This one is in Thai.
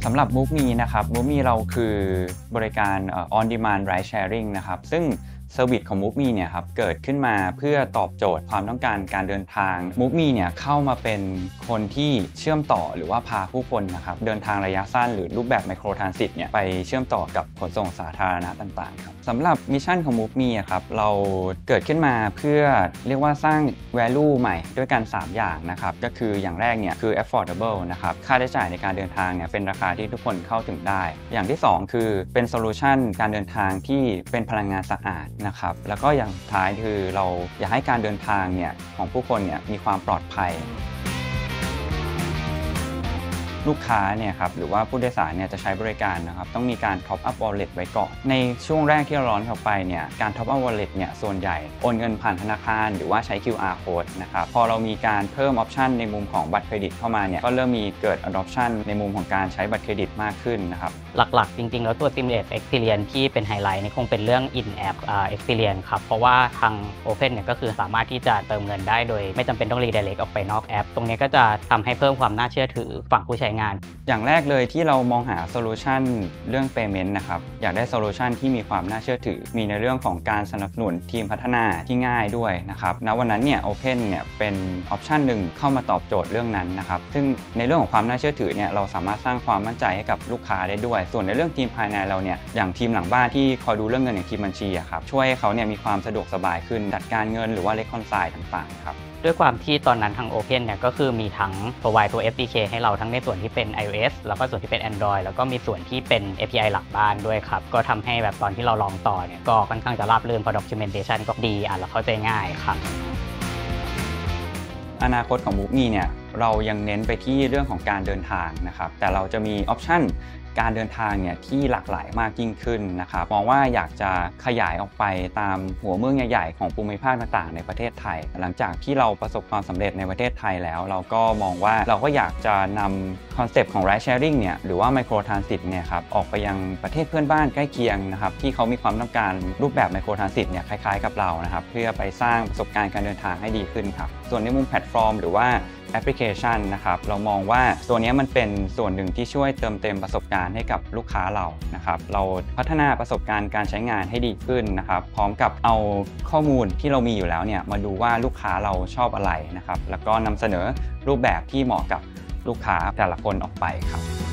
สำหรับ MoveMe นะครับ MoveMe เราคือบริการon demand ride sharing นะครับซึ่งเซอร์วิสของ MoveMe เนี่ยครับเกิดขึ้นมาเพื่อตอบโจทย์ความต้องการการเดินทาง MoveMe เนี่ยเข้ามาเป็นคนที่เชื่อมต่อหรือว่าพาผู้คนนะครับเดินทางระยะสั้นหรือรูปแบบไมโครทรานสิตเนี่ยไปเชื่อมต่อกับขนส่งสาธารณะต่างๆครับสำหรับมิชชั่นของ MoveMe ครับเราเกิดขึ้นมาเพื่อเรียกว่าสร้าง value ใหม่ด้วยกัน3อย่างนะครับก็คืออย่างแรกเนี่ยคือ affordable นะครับค่าใช้จ่ายในการเดินทางเนี่ยเป็นราคาที่ทุกคนเข้าถึงได้อย่างที่2คือเป็นโซลูชันการเดินทางที่เป็นพลังงานสะอาดนะครับแล้วก็อย่างท้ายคือเราอยากให้การเดินทางเนี่ยของผู้คนเนี่ยมีความปลอดภัยลูกค้าเนี่ยครับหรือว่าผู้โดยสารเนี่ยจะใช้บริการนะครับต้องมีการ Top Up Wallet ไว้ก่อนในช่วงแรกที่เราร้อนเข้าไปเนี่ยการ Top Up Wallet เนี่ยส่วนใหญ่โอนเงินผ่านธนาคารหรือว่าใช้ QR Code นะครับพอเรามีการเพิ่มออปชันในมุมของบัตรเครดิตเข้ามาเนี่ยก็เริ่มมีเกิด adoption ในมุมของการใช้บัตรเครดิตมากขึ้นนะครับหลักๆจริงๆแล้วตัว Seamless Experience ที่เป็นไฮไลท์นี่คงเป็นเรื่อง In-app Experience ครับเพราะว่าทาง Open เนี่ยก็คือสามารถที่จะเติมเงินได้โดยไม่จำเป็นต้อง redirect ออกไปนอกแอปตรงนี้ก็จะทำให้เพิ่มความน่าเชื่อถือฝั่งผู้ใช้งานอย่างแรกเลยที่เรามองหาโซลูชันเรื่อง Payment นะครับอยากได้โซลูชันที่มีความน่าเชื่อถือมีในเรื่องของการสนับสนุนทีมพัฒนาที่ง่ายด้วยนะครับณวันนั้นเนี่ย Open เนี่ยเป็นออปชันหนึ่งเข้ามาตอบโจทย์เรื่องนั้นนะครับซึ่งในเรื่องของความน่าเชื่อถือเนี่ยเราสามารถสร้างความมั่นใจให้กับลูกค้าได้ด้วยส่วนในเรื่องทีมภายในเราเนี่ยอย่างทีมหลังบ้านที่คอยดูเรื่องเงินอย่างทีมบัญชีครับช่วยให้เขาเนี่ยมีความสะดวกสบายขึ้นจัดการเงินหรือว่า Reconcile ต่างๆครับด้วยความที่ตอนนั้นทาง Open เนี่ยก็คือมีทั้ง provide ตัว SDK ให้เราทั้งในส่วนที่เป็น iOS แล้วก็ส่วนที่เป็น Android แล้วก็มีส่วนที่เป็น API หลักบ้านด้วยครับก็ทำให้แบบตอนที่เราลองต่อเนี่ยก็ค่อนข้างจะราบรื่นเพราะ documentation ก็ดีอ่านแล้วเข้าใจง่ายครับอนาคตของ MoveMe เนี่ยเรายังเน้นไปที่เรื่องของการเดินทางนะครับแต่เราจะมีออปชันการเดินทางเนี่ยที่หลากหลายมากยิ่งขึ้นนะครับมองว่าอยากจะขยายออกไปตามหัวเมืองใหญ่ๆของภูมิภาคต่างๆในประเทศไทยหลังจากที่เราประสบความสำเร็จในประเทศไทยแล้วเราก็มองว่าเราก็อยากจะนำคอนเซปต์ของ Ride Sharing เนี่ยหรือว่า Micro Transit เนี่ยครับออกไปยังประเทศเพื่อนบ้านใกล้เคียงนะครับที่เขามีความต้องการรูปแบบ Micro Transit เนี่ยคล้ายๆกับเรานะครับเพื่อไปสร้างประสบการณ์การเดินทางให้ดีขึ้นครับส่วนในมุมแพลตฟอร์มหรือว่าแอปพลิเคชันนะครับเรามองว่าตัวนี้มันเป็นส่วนหนึ่งที่ช่วยเติมเต็มประสบการณ์ให้กับลูกค้าเรานะครับเราพัฒนาประสบการณ์การใช้งานให้ดีขึ้นนะครับพร้อมกับเอาข้อมูลที่เรามีอยู่แล้วเนี่ยมาดูว่าลูกค้าเราชอบอะไรนะครับแล้วก็นำเสนอรูปแบบที่เหมาะกับลูกค้าแต่ละคนออกไปครับ